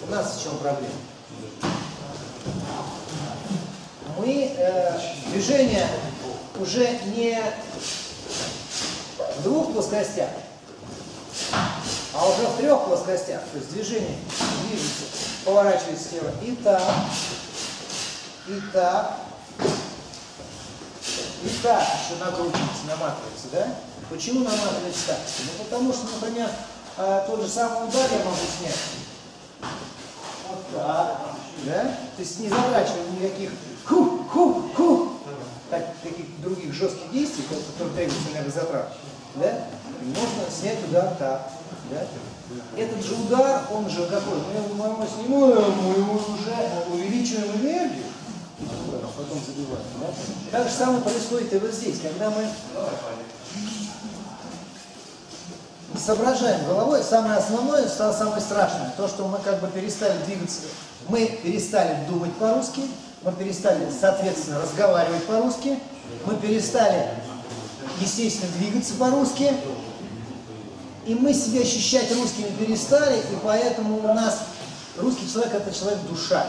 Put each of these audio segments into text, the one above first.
У нас в чем проблема? Мы движение уже не в двух плоскостях, а уже в трех плоскостях. То есть движение движется, поворачивается тело и так, и так, и так еще накручивается, наматывается, да? Почему наматывается так? Ну, потому что, например, тот же самый удар я могу снять. Вот так, да? То есть не затрачивая никаких таких других жестких действий, которые требуются энергозатрат, да? Можно снять удар так, да? Этот же удар, он же какой? Мы снимаем, мы уже увеличиваем энергию, потом забиваем, да? Так же самое происходит и вот здесь, когда мы соображаем головой, самое основное, самое страшное, то, что мы как бы перестали двигаться, мы перестали думать по-русски, мы перестали, соответственно, разговаривать по-русски, мы перестали, естественно, двигаться по-русски, и мы себя ощущать русскими перестали, и поэтому у нас русский человек – это человек-душа.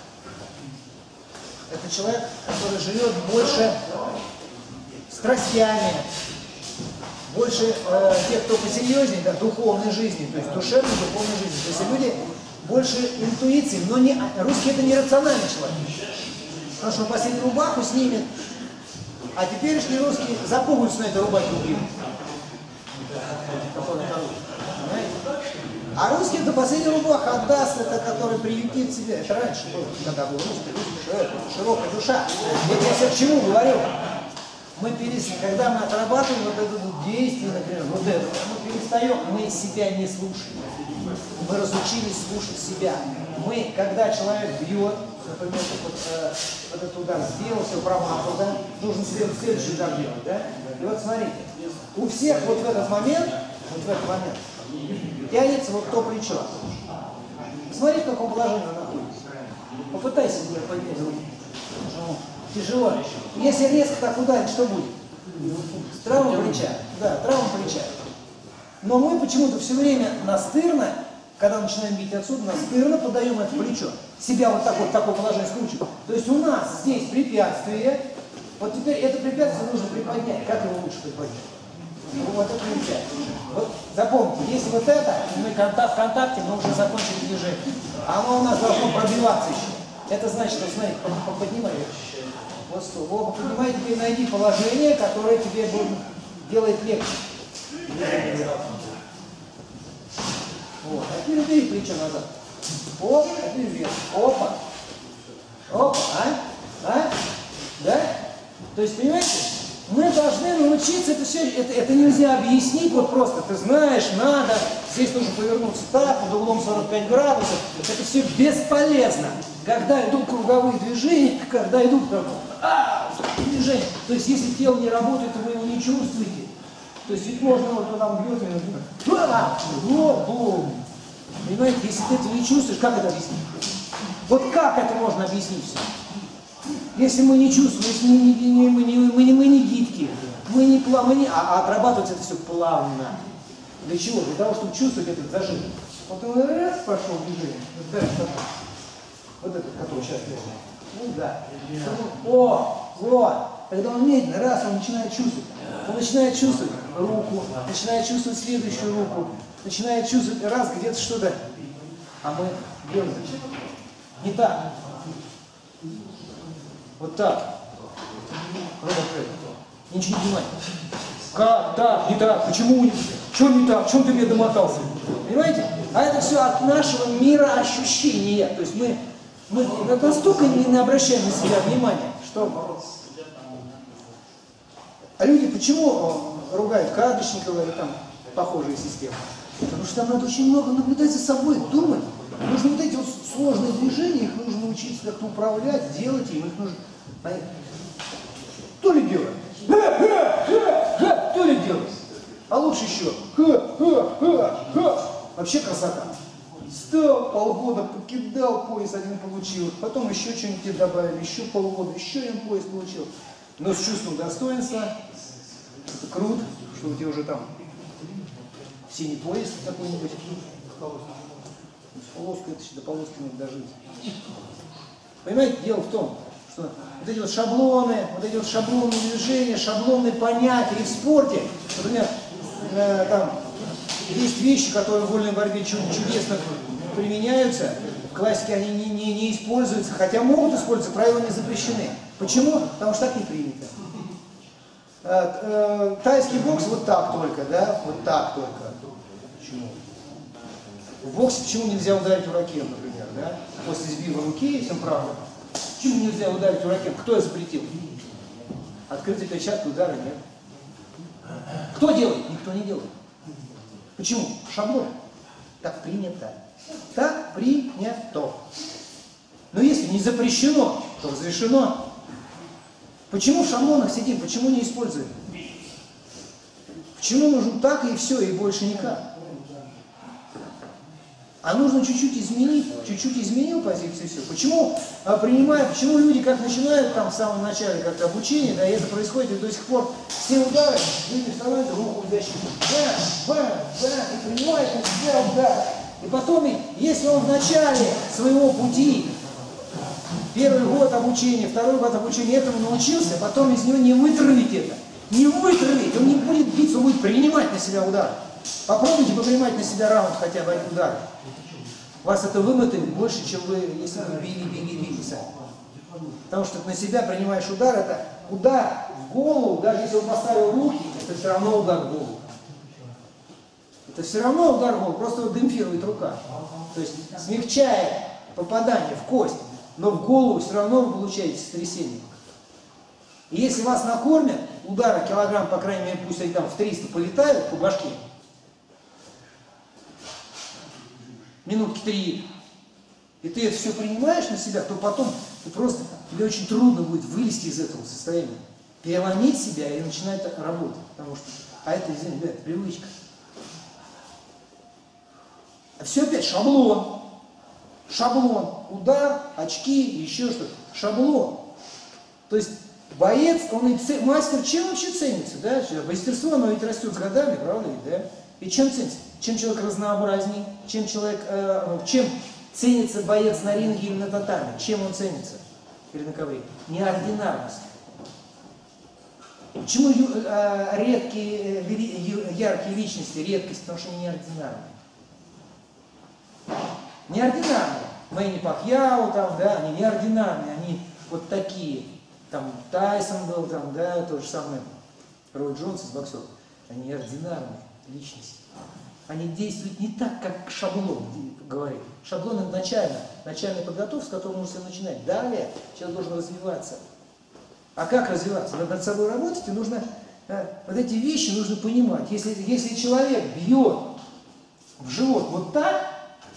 Это человек, который живет больше страстями, больше тех, кто посерьезнее, да, духовной жизни, то есть душевной, духовной жизни. То есть люди больше интуиции, но не, русский это не рациональный человек. Потому что он последнюю рубаху снимет, а теперешний русский запугаются на этой рубахе убьют. А русский это последняя рубаха отдаст, это который приютит себя. Это раньше было, когда был русский человек, широкая душа. Это я себе к чему говорю? Мы когда мы отрабатываем вот это действие, например, вот это, мы перестаем, мы себя не слушаем. Мы разучились слушать себя. Мы, когда человек бьет, например, вот этот удар сделал, все промахал, да, должен следующий удар делать, да? И вот смотрите, у всех вот в этот момент, тянется вот то плечо. Смотри, в каком положении он находится. Попытайся поднять руки. Тяжело. Если резко так ударить, что будет? Травма плеча. Да, травма плеча. Но мы почему-то все время настырно, когда начинаем бить отсюда, настырно подаем это плечо. Себя вот так вот в такое положение скручиваем. То есть у нас здесь препятствие. Вот теперь это препятствие нужно приподнять. Как его лучше приподнять? Вот это нельзя. Вот запомните, если вот это, мы в контакте, мы уже закончили движение. Оно у нас должно пробиваться еще. Это значит, что, смотри, поднимай. Вот что. Вот, поднимай, теперь найди положение, которое тебе делает легче. Вот. А теперь убери плечо назад. Оп, а теперь вверх. Опа. Опа, а? Да? То есть, понимаете? Мы должны научиться, это все, это нельзя объяснить, вот просто, ты знаешь, надо, здесь нужно повернуться так, под углом 45 градусов, это все бесполезно. Когда идут круговые движения, когда идут движения, то есть если тело не работает, то вы его не чувствуете. То есть ведь можно вот там бьет, понимаете, если ты это не чувствуешь, как это объяснить? Вот как это можно объяснить все? Если мы не чувствуем, если мы не гибкие, а отрабатывать это все плавно. Для чего? Для того, чтобы чувствовать этот зажим. Вот он раз пошел движение, вот этот, который сейчас лежит. Ну да. Вот. Когда он медленно, раз, он начинает чувствовать. Он начинает чувствовать руку, начинает чувствовать следующую руку, начинает чувствовать раз, где-то что-то. А мы делаем не так. Вот так. Ничего не понимаете. Как так? Не так? Почему? Что не так? В чем ты мне домотался? Понимаете? А это все от нашего мира ощущения. То есть мы настолько не обращаем на себя внимания, что... А люди почему ругают Кадочникова или там похожие системы? Потому что там надо очень много наблюдать за собой, думать. Нужно вот эти вот сложные движения, их нужно учиться как-то управлять, делать им, их нужно... То ли делать? То ли делать? А лучше еще. Вообще красота. Стал, полгода покидал, пояс один получил, потом еще что-нибудь добавили, еще полгода, еще один пояс получил. Но с чувством достоинства, это круто, что у тебя уже там синий пояс какой-нибудь. полоску, это еще до полоски надо дожить. Понимаете, дело в том, что вот эти вот шаблоны, шаблонные движения, шаблонные понятия и в спорте, например, там есть вещи, которые в вольной борьбе чудесно применяются, в классике они не используются, хотя могут использоваться, правила не запрещены. Почему? Потому что так не принято. Тайский бокс вот так только, да? Вот так только. Почему? В боксе почему нельзя ударить уракем, например, да? После сбива руки, если он правый. Почему нельзя ударить уракем? Кто запретил? Открытой перчатки удара нет. Кто делает? Никто не делает. Почему? Шаблон. Так принято. Так принято. Но если не запрещено, то разрешено. Почему в шаблонах сидим? Почему не используем? Почему нужно так и все, и больше никак? А нужно чуть-чуть изменить, чуть-чуть изменил позицию, все. Почему почему люди как начинают там в самом начале как-то обучение, да, и это происходит и до сих пор, все удары, люди вставают, руку в защиту, и принимают на себя удар. И потом, если он в начале своего пути, первый год обучения, второй год обучения этому научился, потом из него не вытравить это. Не вытравить, он не будет биться, он будет принимать на себя удар. Попробуйте попринимать на себя раунд хотя бы один удар. Вас это вымотает больше, чем вы, если вы били сами. Потому что на себя принимаешь удар, это удар в голову, даже если он поставил руки, это все равно удар в голову. Это все равно удар в голову, просто его демпфирует рука. То есть смягчает попадание в кость, но в голову все равно вы получаете сотрясение. И если вас накормят, удары килограмм, по крайней мере, пусть они там в 300 полетают по башке, минутки 3, и ты это все принимаешь на себя, то потом тебе очень трудно будет вылезти из этого состояния, переломить себя и начинать работать. Потому что, это, извините, ребят, привычка. А все опять шаблон. Шаблон. Удар, очки, еще что-то. Шаблон. То есть боец, мастер чем вообще ценится? Да? Мастерство, оно ведь растет с годами, правда ведь, да? И чем ценится? Чем человек разнообразнее, чем ценится боец на ринге или на татаме, чем он ценится или на ковре? Неординарность. Почему редкие, яркие личности, редкость? Потому что они неординарные. Неординарные. Мэнни Пакьяо, там, да, они неординарные, они вот такие. Там Тайсон был, там, да, то же самое. Рой Джонс из боксеров. Они неординарные личности. Они действуют не так, как шаблон говорит. Шаблон это начальная подготовка, с которой нужно начинать. Далее человек должен развиваться. А как развиваться? Надо над собой работать, и нужно, вот эти вещи нужно понимать. Если человек бьет в живот вот так,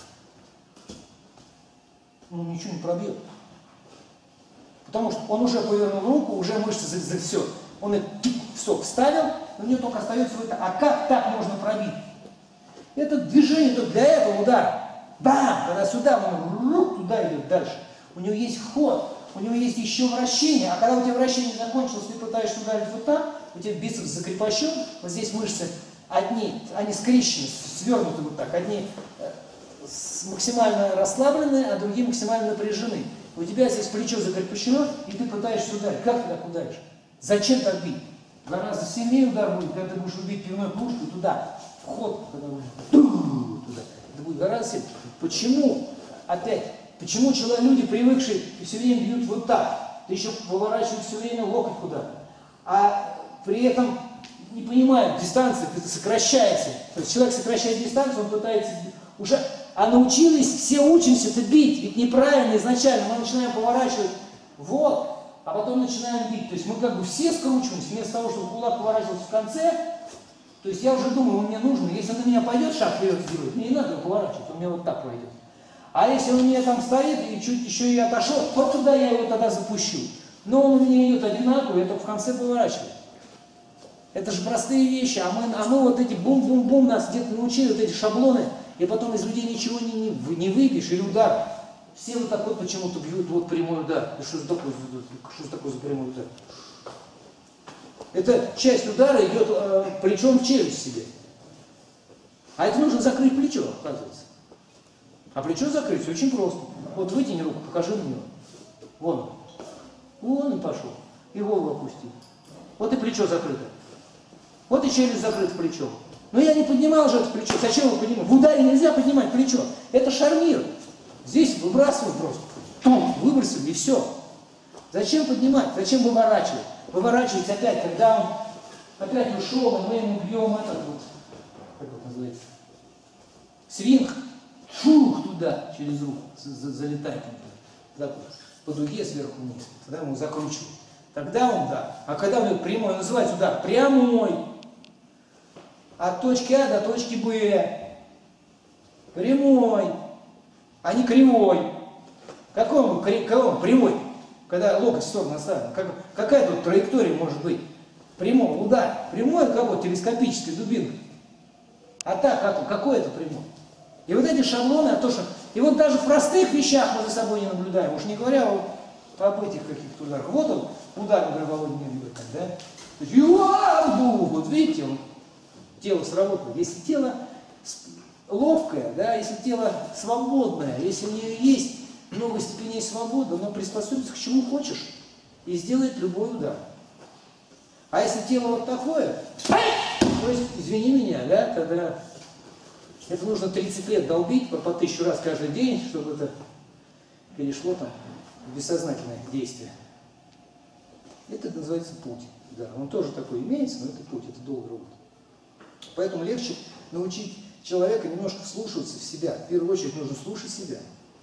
он ничего не пробьет. Потому что он уже повернул руку, уже мышцы за все. Он их вставил, у него только остается вот это. А как так можно пробить? Это движение только для этого удара. Бам! Когда сюда, он туда идет дальше. У него есть ход, у него есть еще вращение. А когда у тебя вращение закончилось, ты пытаешься ударить вот так, у тебя бицепс закрепощен, вот здесь мышцы одни, они скрещены, свернуты вот так. Одни максимально расслаблены, а другие максимально напряжены. У тебя здесь плечо закрепощено, и ты пытаешься ударить. Как ты так ударишь? Зачем так бить? Гораздо сильнее удар будет, когда ты будешь убить пивной кружку туда. Вход, когда будешь туда. Это будет гораздо сильнее. Почему? Опять, почему люди, привыкшие, все время бьют вот так? Ты еще выворачиваешь все время локоть куда-то. А при этом не понимают, дистанция сокращается. То есть человек сокращает дистанцию, он пытается уже... А научились, все учимся-то бить, ведь неправильно изначально, мы начинаем поворачивать вот, а потом начинаем бить. То есть мы как бы все скручиваемся, вместо того, чтобы кулак поворачивался в конце, то есть я уже думаю, он мне нужен, если он на меня пойдет, шаг вперед сделает, мне не надо его поворачивать, он мне вот так пойдет. А если он у меня там стоит и чуть еще и отошел, то туда я его тогда запущу. Но он у меня идет одинаково, я только в конце поворачиваю. Это же простые вещи, а мы вот эти бум-бум-бум нас где-то научили, вот эти шаблоны, и потом из людей ничего не выбьешь, или удар. Все вот так вот почему-то бьют, вот прямой удар. Что же такое за прямой удар? Эта часть удара идет плечом в челюсть себе. А это нужно закрыть плечо, оказывается. А плечо закрыть очень просто. Вот вытяни руку, покажи на него. Вон он. Вон он пошел. И голову опусти. Вот и плечо закрыто. Вот и челюсть закрыта плечом. Но я не поднимал же это плечо. Зачем его поднимать? В ударе нельзя поднимать плечо. Это шарнир. Здесь выбрасывают просто. Тум, выбросили и все. Зачем поднимать? Зачем выворачивать? Выворачивать опять, когда он опять ушел, и мы ему бьем этот вот, как это называется, свинг, фух, туда, через руку, залетает он по дуге сверху вниз. Тогда мы его закручиваем. Тогда он, да. А когда он прямой, называется удар прямой. От точки А до точки Б. Прямой. А не кривой. Какой он прямой? Когда локоть в сторону оставлен. Какая тут траектория может быть? Прямой удар. Прямой как вот телескопической дубинкой. А так, какой это прямой? И вот эти шаблоны, и вот даже в простых вещах мы за собой не наблюдаем. Уж не говоря об этих каких-то ударах. Вот он, удар, который Володя мне говорит, да? То есть, вот видите, тело сработало. Если тело ловкое, да, если тело свободное, если у нее есть много степеней свободы, оно приспособится к чему хочешь и сделает любой удар. А если тело вот такое, то есть, извини меня, да, тогда это нужно 30 лет долбить по 1000 раз каждый день, чтобы это перешло там в бессознательное действие. Это называется путь. Да, он тоже такой имеется, но это путь, это долгая работа. Поэтому легче научить человека немножко вслушиваться в себя. В первую очередь нужно слушать себя.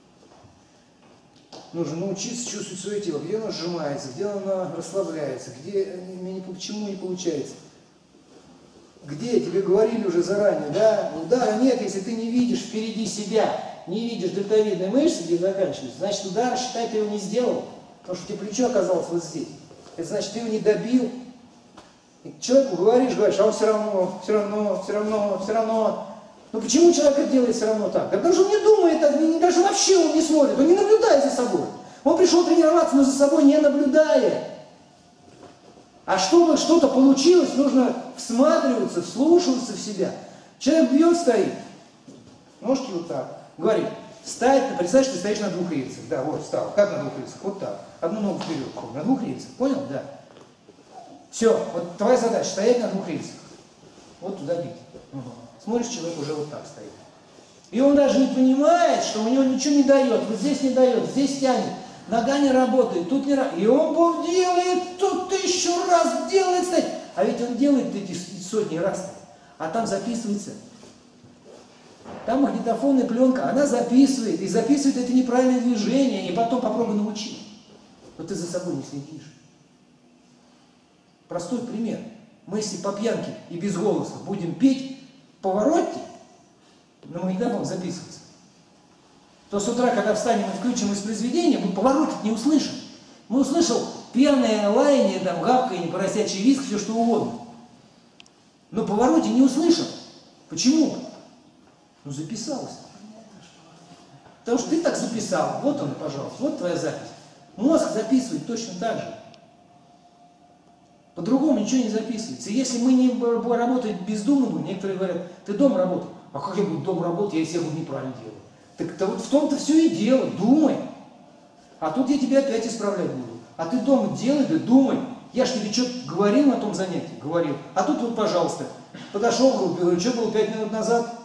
Нужно научиться чувствовать свое тело, где оно сжимается, где оно расслабляется, где почему не получается. Где, тебе говорили уже заранее, да, удара нет, если ты не видишь впереди себя, не видишь дельтовидной мышцы, где заканчивается, значит удар, считай, ты его не сделал, потому что у тебя плечо оказалось вот здесь. Это значит, ты его не добил. И человеку говоришь, а он все равно. Но почему человек это делает все равно так? Да потому что он не думает, даже вообще он не смотрит, он не наблюдает за собой. Он пришел тренироваться, но за собой не наблюдает. А чтобы что-то получилось, нужно всматриваться, вслушиваться в себя. Человек бьет, стоит, ножки вот так, говорит, встать, представь, что ты стоишь на 2 рельсах. Да, вот, встал. Как на 2 рельсах? Вот так. Одну ногу вперед, на 2 рельсах. Понял? Да. Все, вот твоя задача стоять на 2 рельсах. Вот туда бить. Угу. Смотришь, человек уже вот так стоит. И он даже не понимает, что у него ничего не дает. Вот здесь не дает, здесь тянет. Нога не работает, тут не работает. И он делает, тут 1000 раз делает, кстати. А ведь он делает эти сотни раз. А там записывается. Там магнитофонная пленка, она записывает. И записывает это неправильное движение. И потом попробуй научить. Но ты за собой не следишь. Простой пример. Мы если по пьянке и без голоса будем петь поворотти, на магнитофон записывается, то с утра, когда встанем и включим воспроизведение, мы поворотить не услышим. Мы услышим пьяное лаяние, там, гавканье, поросячий визг, все что угодно. Но повороте не услышим. Почему? Ну записалось. Потому что ты так записал. Вот он, пожалуйста, вот твоя запись. Мозг записывает точно так же. По-другому ничего не записывается. И если мы не работаем бездумно будем, некоторые говорят, ты дома работай. А как я буду дома работать, я если я буду неправильно делать? Так вот в том-то все и дело, думай. А тут я тебя опять исправлять буду. А ты дома делай, да думай. Я ж тебе что-то говорил на том занятии? Говорил. А тут вот, пожалуйста, подошел в группе, говорю, что было 5 минут назад?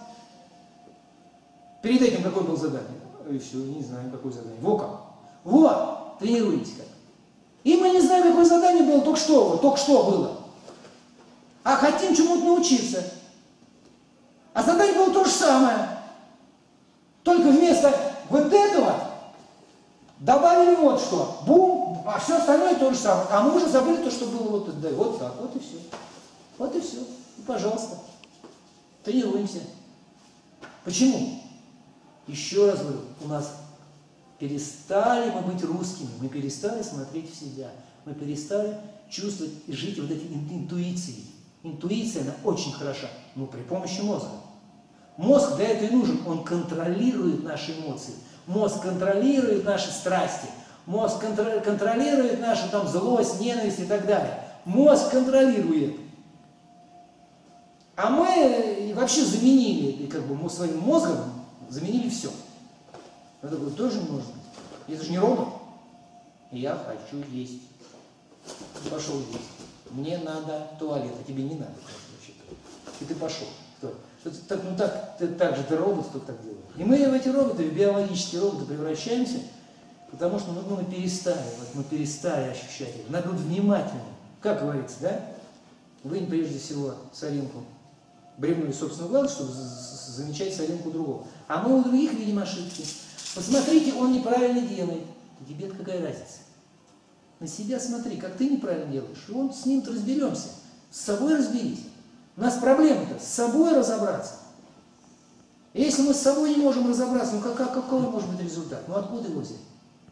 Перед этим какое было задание? И все, не знаю, какое задание. Во как. Вот, тренируйтесь как. И мы не знаем, какое задание было, только что было. А хотим чему-то научиться. А задание было то же самое. Только вместо вот этого добавили вот что. Бум, а все остальное то же самое. А мы уже забыли то, что было вот, да, вот так, вот и все. Вот и все. И пожалуйста. Тренируемся. Почему? Еще раз говорю, у нас перестали мы быть русскими, мы перестали смотреть в себя, мы перестали чувствовать и жить вот этой интуицией. Интуиция, она очень хороша, но при помощи мозга. Мозг для этого и нужен, он контролирует наши эмоции, мозг контролирует наши страсти, мозг контролирует нашу там злость, ненависть и так далее. Мозг контролирует. А мы вообще заменили, как бы мы своим мозгом заменили все. Но такое тоже не может быть. Это же не робот. Я хочу есть. Пошел есть. Мне надо туалет, а тебе не надо. И ты пошел. Так же ты робот, кто так делает. И мы в эти роботы, в биологические роботы превращаемся, потому что мы перестали ощущать это. Надо быть внимательным. Как говорится, да? Вынь прежде всего соринку бревну из собственного глаза, чтобы замечать соринку другого. А мы у других видим ошибки. Посмотрите, он неправильно делает. Тебе-то какая разница? На себя смотри, как ты неправильно делаешь. И он с ним-то разберемся. С собой разберись. У нас проблема-то с собой разобраться. И если мы с собой не можем разобраться, ну какой может быть результат? Ну откуда его взять?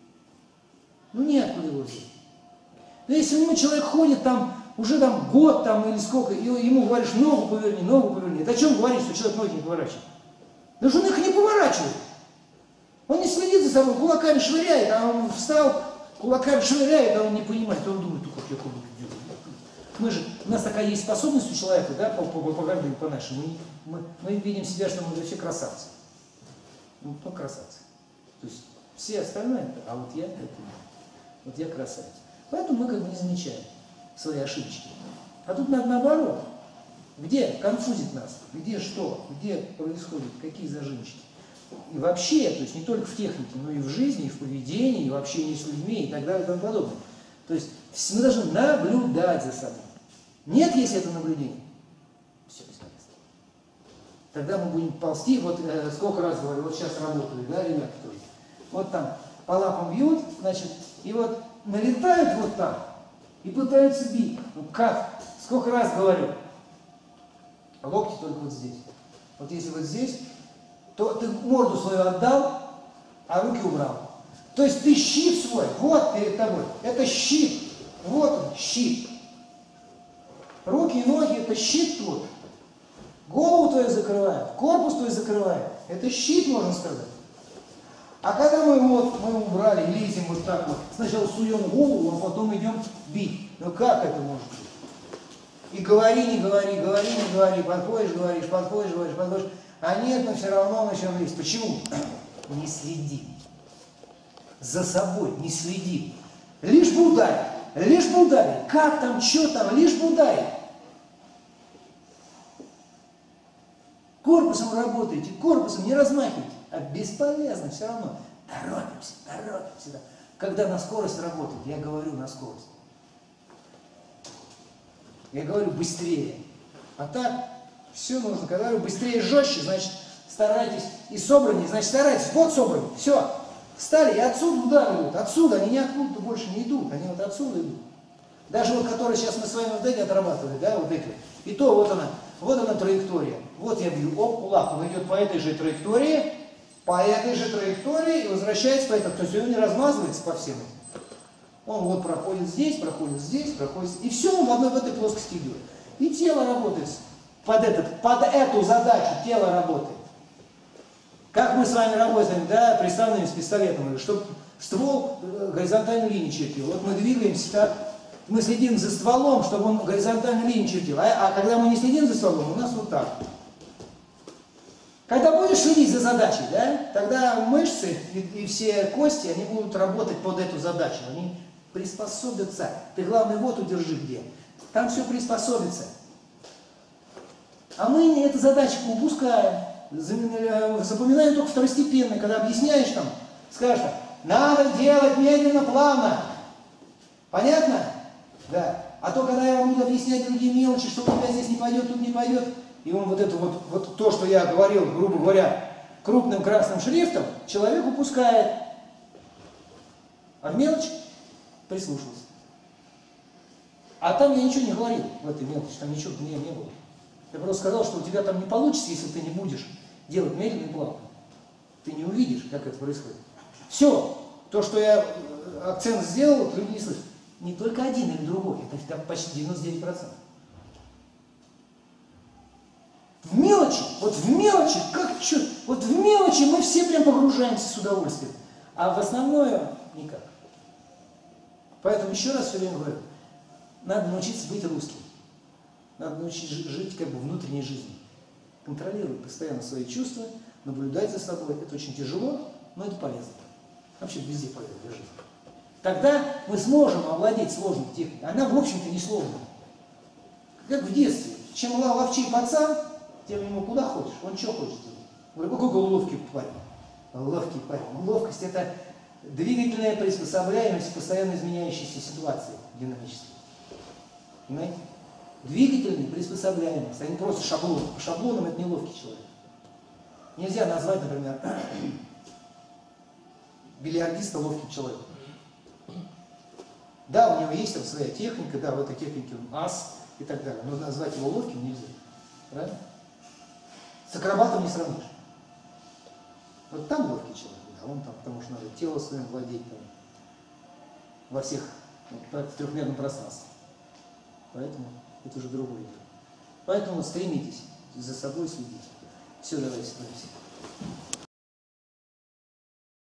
Ну неоткуда его взять. Но если у него человек ходит там, уже там год там или сколько, и ему говоришь, ногу поверни. Это о чем говорить, что человек ноги не поворачивает? Потому что он их не поворачивает. Он не следит за собой, кулаками швыряет, а он встал, кулаками швыряет, а он не понимает, он думает, как я буду делать. У нас такая есть способность у человека, да, по нашему, мы видим себя, что мы вообще красавцы. Ну, кто красавцы? То есть все остальные, а вот я, вот я красавец. Поэтому мы как бы не замечаем свои ошибочки. А тут надо наоборот. Где конфузит нас? Где что? Где происходит? Какие зажимчики? И вообще, то есть не только в технике, но и в жизни, и в поведении, и в общении с людьми, и так далее, и тому подобное. То есть мы должны наблюдать за собой. Нет, если это наблюдение, все бесполезно. Тогда мы будем ползти, вот сколько раз говорю, вот сейчас работают, да, ребята тоже. Вот там по лапам бьют, значит, и вот налетают вот там, и пытаются бить. Ну как? Сколько раз говорю, локти только вот здесь. Вот если вот здесь, то ты морду свою отдал, а руки убрал. То есть ты щит свой, вот перед тобой, это щит, вот он, щит. Руки и ноги, это щит твой. Голову твою закрывает, корпус твой закрывает. Это щит, можно сказать. А когда мы убрали, лезем вот так вот, сначала суем голову, а потом идем бить. Ну как это может быть? И говори, не говори, подходишь, говоришь, а нет, но все равно начнем лезть. Почему? Не следи. За собой не следи. Лишь бы ударить. Как там, что там, лишь бы ударить. Корпусом работаете, корпусом не размахивайте. А бесполезно все равно. Торопимся. Да. Когда на скорость работает, я говорю на скорость. Я говорю быстрее. А так, все нужно. Когда говорю быстрее, жестче, значит, старайтесь. И собраннее, значит, старайтесь. Вот собраннее. Все. Встали и отсюда удар идут. Отсюда, они не откуда-то больше не идут. Они вот отсюда идут. Даже вот, которые сейчас мы с вами вот эти отрабатывали, да, вот эти. И то вот она траектория. Вот я бью, кулак, он идет по этой же траектории, и возвращается по этой. То есть он не размазывается по всем. Он вот проходит здесь, и все он в этой плоскости идет. И тело работает под эту задачу, тело работает. Как мы с вами работаем, да, приставленными с пистолетом, чтобы ствол горизонтальную линию чертил. Вот мы двигаемся так, мы следим за стволом, чтобы он горизонтальную линию чертил. А когда мы не следим за стволом, у нас вот так. Когда будешь следить за задачей, да, тогда мышцы и все кости, они будут работать под эту задачу. Они приспособятся. Ты, главное, вот удержи где. Там все приспособится. А мы эту задачку упускаем. Запоминаем только второстепенно. Когда объясняешь там, скажешь, надо делать медленно, плавно. Понятно? Да. А то, когда я вам буду объяснять другие мелочи, что у тебя здесь не пойдет, тут не пойдет, и он вот то, что я говорил, грубо говоря, крупным красным шрифтом, человек упускает. А в мелочь прислушался. А там я ничего не говорил в этой мелочи, там ничего не было. Я просто сказал, что у тебя там не получится, если ты не будешь делать медленно и плавно. Ты не увидишь, как это происходит. Все, то, что я акцент сделал, люди не слышат. Не только один или другой, это почти 99%. В мелочи, вот в мелочи мы все прям погружаемся с удовольствием. А в основное никак. Поэтому еще раз все время говорю, надо научиться быть русским. Надо научиться жить как бы внутренней жизнью. Контролировать постоянно свои чувства, наблюдать за собой. Это очень тяжело, Но это полезно. Вообще везде полезно для жизни. Тогда мы сможем овладеть сложной техникой. Она, в общем-то, не сложная. Как в детстве. Чем ловчей пацан, тем ему куда хочешь. Он что хочет делать? Говорю, какой ловкий парень. Ловкий парень. Ловкость – это двигательная приспособляемость к постоянно изменяющейся ситуации динамической. Понимаете? Двигательная приспособляемость, а не просто шаблон. По шаблонам это не ловкий человек. Нельзя назвать, например, бильярдиста ловким человеком. Да, у него есть там своя техника, да, в этой технике он ас и так далее, но назвать его ловким нельзя. Правильно? С акробатом не сравнишь. Вот там ловкий человек, да, он там, потому что надо тело своим владеть там, во всех, в трехмерном пространстве. Поэтому это уже другое дело. Поэтому стремитесь за собой следить. Все, давайте становимся.